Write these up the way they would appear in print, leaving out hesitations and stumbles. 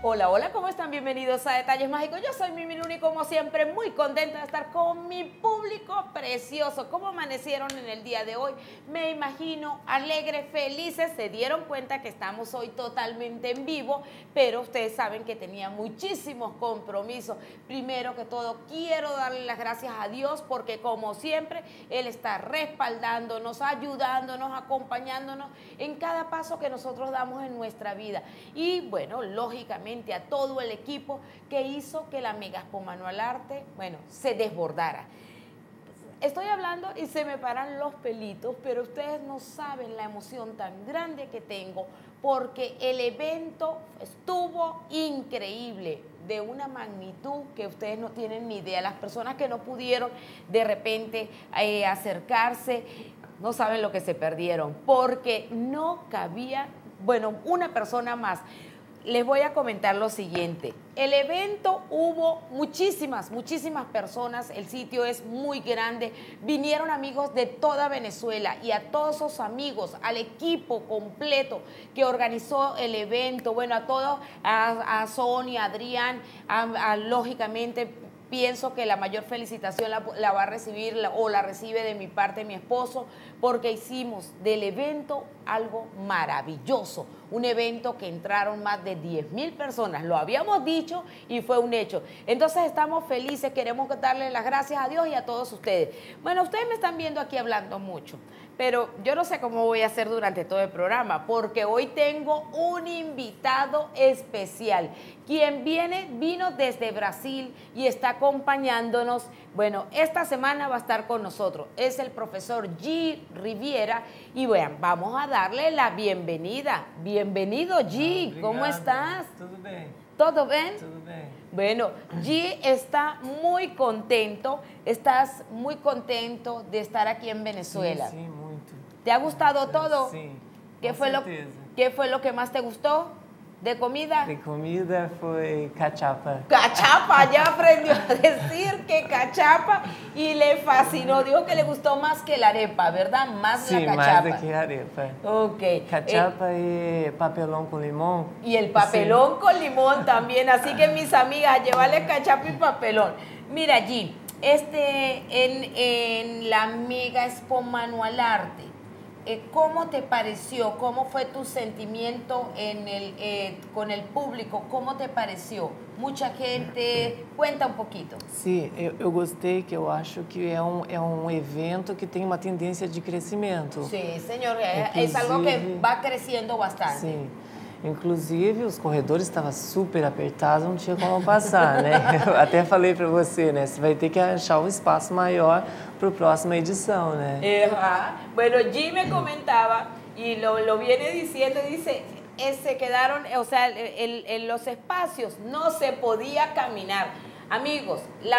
Hola, hola, ¿cómo están? Bienvenidos a Detalles Mágicos. Yo soy Mimi Luna y como siempre muy contenta de estar con mi público precioso. ¿Cómo amanecieron en el día de hoy? Me imagino alegres, felices. Se dieron cuenta que estamos hoy totalmente en vivo, pero ustedes saben que tenía muchísimos compromisos. Primero que todo, quiero darle las gracias a Dios porque como siempre, Él está respaldándonos, ayudándonos, acompañándonos en cada paso que nosotros damos en nuestra vida. Y bueno, lógicamente a todo el equipo que hizo que la Mega Expo Manual Arte, bueno, se desbordara. Estoy hablando y se me paran los pelitos, pero ustedes no saben la emoción tan grande que tengo porque el evento estuvo increíble, de una magnitud que ustedes no tienen ni idea. Las personas que no pudieron de repente acercarse, no saben lo que se perdieron, porque no cabía, bueno, una persona más. Les voy a comentar lo siguiente. El evento hubo muchísimas personas, el sitio es muy grande, vinieron amigos de toda Venezuela y a todos esos amigos, al equipo completo que organizó el evento, bueno, a todos, a Sonia, a Adrián, lógicamente, pienso que la mayor felicitación la va a recibir o la recibe de mi parte mi esposo, porque hicimos del evento algo maravilloso, un evento que entraron más de 10,000 personas, lo habíamos dicho y fue un hecho. Entonces estamos felices, queremos darle las gracias a Dios y a todos ustedes. Bueno, ustedes me están viendo aquí hablando mucho, pero yo no sé cómo voy a hacer durante todo el programa, porque hoy tengo un invitado especial. Quien vino desde Brasil y está acompañándonos. Bueno, esta semana va a estar con nosotros. Es el profesor G. Riviera. Y bueno, vamos a darle la bienvenida. Bienvenido, G. Obrigado. ¿Cómo estás? Tudo bem. ¿Todo bien? Tudo bem. Bueno, G está muy contento. Estás muy contento de estar aquí en Venezuela. Sim, muito. ¿Te ha gustado todo? Sim, ¿Qué com fue certeza. ¿Qué fue lo que más te gustó de comida? De comida foi cachapa. Cachapa, ya aprendió a decir que cachapa y le fascinó. Dijo que le gustó más que la arepa, ¿verdad? Más Sim, la mais cachapa. do que arepa. Ok. Cachapa e papelão com limão. Y el papelón con limón también. Así que mis amigas, llevarle cachapa y papelón. Mira allí, en la Mega Expo Manual Arte, ¿cómo te pareció? ¿Cómo fue tu sentimiento con el público? ¿Cómo te pareció? Mucha gente, cuenta un poquito. Sim, eu gostei, que eu acho que é um evento que tem uma tendência de crescimento. Sí, señor, es algo que va creciendo bastante. Sim. Inclusive, os corredores estavam super apertados, não tinha como passar, né? Eu até falei para você, né? Você vai ter que achar um espaço maior para a próxima edição, né? Bueno, G me comentaba y lo viene diciendo, dice, se quedaron, o sea, en los espacios no se podía caminar. Amigos,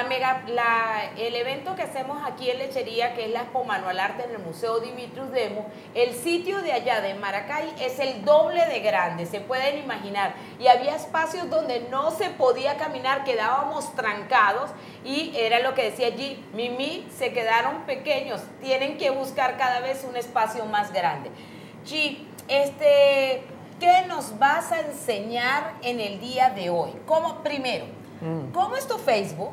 el evento que hacemos aquí en Lechería, que es la Expo Manual Arte en el Museo Dimitrios Demo, el sitio de allá de Maracay es el doble de grande, se pueden imaginar. Y había espacios donde no se podía caminar, quedábamos trancados y era lo que decía allí, Mimi, se quedaron pequeños, tienen que buscar cada vez un espacio más grande. G, ¿qué nos vas a enseñar en el día de hoy? Primero, ¿cómo es tu Facebook?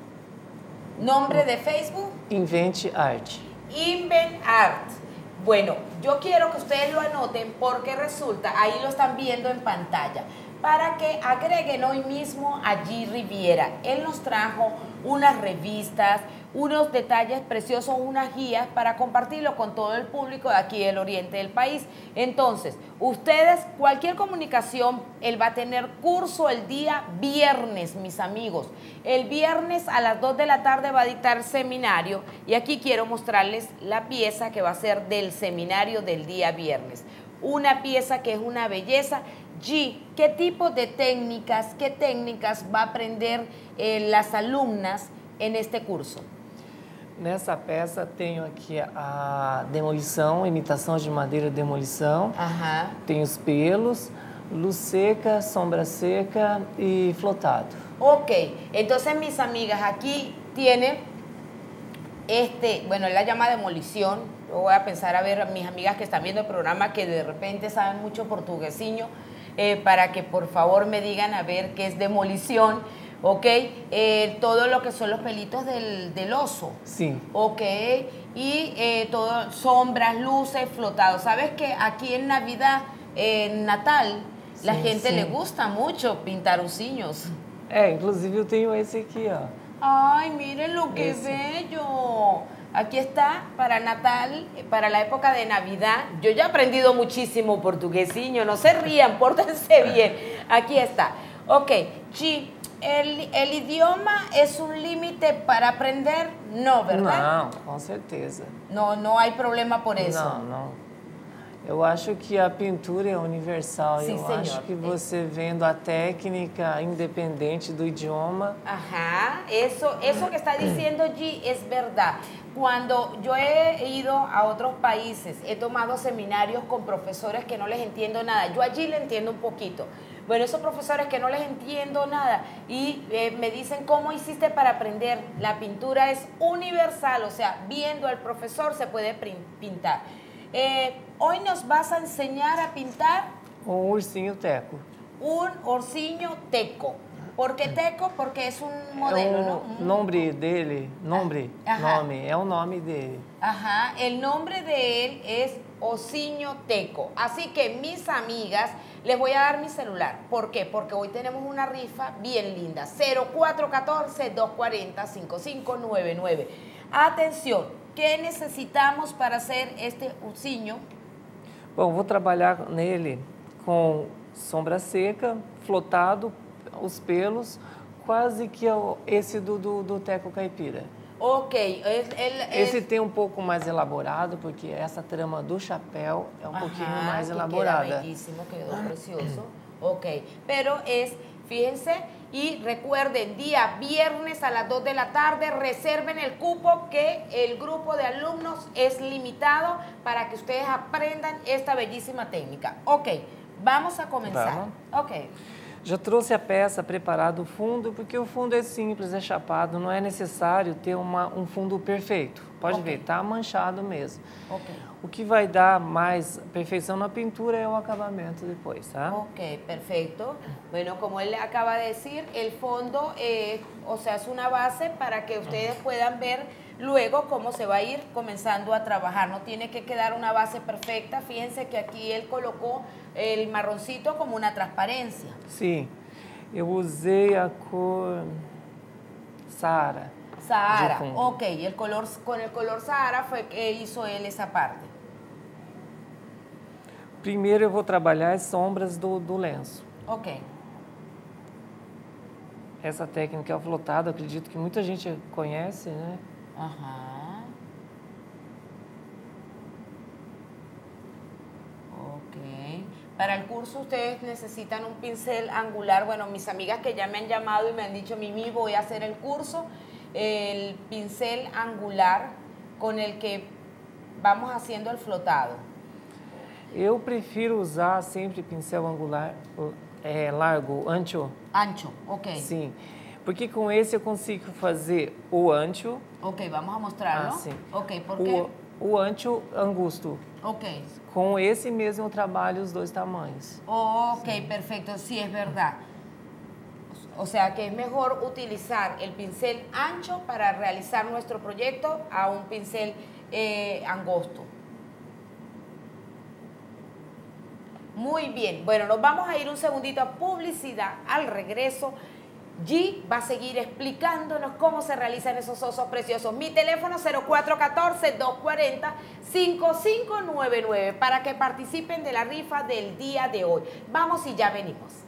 ¿Nombre de Facebook? Invente Arte. Invent Art. Bueno, yo quiero que ustedes lo anoten porque resulta, ahí lo están viendo en pantalla, para que agreguen hoy mismo a G. Riviera. Él nos trajo unas revistas, unos detalles preciosos, unas guías para compartirlo con todo el público de aquí del oriente del país. Entonces, ustedes, cualquier comunicación, él va a tener curso el día viernes, mis amigos. El viernes a las 2 de la tarde va a dictar seminario y aquí quiero mostrarles la pieza que va a ser del seminario del día viernes. Una pieza que es una belleza. G, ¿qué tipo de técnicas, qué técnicas va a aprender las alumnas en este curso? Nessa peça tenho aqui a demolição, imitação de madeira de demolição. Tem os pelos, luz seca, sombra seca y flotado. Ok, entonces mis amigas, aquí tienen bueno, él la llama demolición. Yo voy a pensar a ver a mis amigas que están viendo el programa que de repente saben mucho portuguesiño. para que por favor me digan a ver qué es demolición. Ok, todo lo que son los pelitos del oso. Sí. Ok, y todo, sombras, luces, flotados. ¿Sabes que aquí en Navidad, en Natal, la gente le gusta mucho pintar ursinhos? Inclusive eu tenho esse aqui, ó. Ay, miren lo que bello. Aquí está para Natal, para la época de Navidad. Yo ya he aprendido muchísimo portuguesiño, no se rían, pórtense bien. Aquí está. Ok, Gi, ¿el idioma es un límite para aprender? No, ¿verdad? Não, com certeza. No hay problema por eso. Não. Eu acho que a pintura é universal. Sim, eu senhor. acho que você vendo a técnica independente do idioma. Ajá, eso que está diciendo Gi es verdad. Cuando yo he ido a otros países, he tomado seminarios con profesores que no les entiendo nada. Yo allí le entiendo un poquito. Bueno, esos profesores que no les entiendo nada y me dicen, ¿cómo hiciste para aprender? La pintura es universal, o sea, viendo al profesor se puede pintar. Hoy nos vas a enseñar a pintar Ursinho teco. un ursinho teco. ¿Por qué teco? Porque es un modelo, ¿no? Nome dele, nome, é o nome dele. Ajá, el nombre de él es Ursinho Teco. Así que, mis amigas, les voy a dar mi celular. ¿Por qué? Porque hoy tenemos una rifa bien linda. 0414-240-5599. Atención, ¿qué necesitamos para hacer este ursinho? Bom, vou trabalhar nele com sombra seca, flotado, os pelos, quase que esse do teco caipira. Ok. Esse tem um pouco mais elaborado, porque essa trama do chapéu é um pouquinho mais elaborada. Queda bellísimo, quedó precioso. Ok, pero fíjense, y recuerden, día viernes a las 2 de la tarde, reserven el cupo que el grupo de alumnos es limitado para que ustedes aprendan esta bellísima técnica. Ok, vamos a comenzar. Vamos. Ok. Já trouxe a peça preparada, o fundo, porque o fundo é simples, é chapado, não é necessário ter um fundo perfeito. Pode ver, tá manchado mesmo. Okay. O que vai dar mais perfeição na pintura é o acabamento depois, tá? Ok, perfecto. Bueno, como él acaba de decir, el fondo, o sea, es una base para que ustedes puedan ver luego cómo se va a ir comenzando a trabajar. No tiene que quedar una base perfecta. Fíjense que aquí él colocó el marroncito como una transparencia. Sim, eu usei a cor Sahara. Sahara, ok. Con el color Sahara fue que hizo él esa parte. Primeiro eu vou trabalhar as sombras do lenço. Ok. Essa técnica é o flotado, acredito que muita gente conhece, né? Ajá. Ok. Para el curso ustedes necesitan un pincel angular. Bueno, mis amigas que ya me han llamado y me han dicho, Mimi, voy a hacer el curso. El pincel angular con el que vamos haciendo el flotado. Eu prefiro usar sempre pincel angular largo, ancho. Ancho, ok. Sim, porque com esse eu consigo fazer o ancho. Ok, vamos a mostrarlo. Sim. Ok, ¿por qué? O ancho angusto. Ok. Com esse mesmo eu trabalho os dois tamanhos. Ok, perfecto, sí, es verdad. O sea que es mejor utilizar el pincel ancho para realizar nuestro proyecto a un pincel angosto. Muy bien, bueno, nos vamos a ir un segundito a publicidad. Al regreso, Gi va a seguir explicándonos cómo se realizan esos osos preciosos. Mi teléfono 0414-240-5599 para que participen de la rifa del día de hoy. Vamos y ya venimos.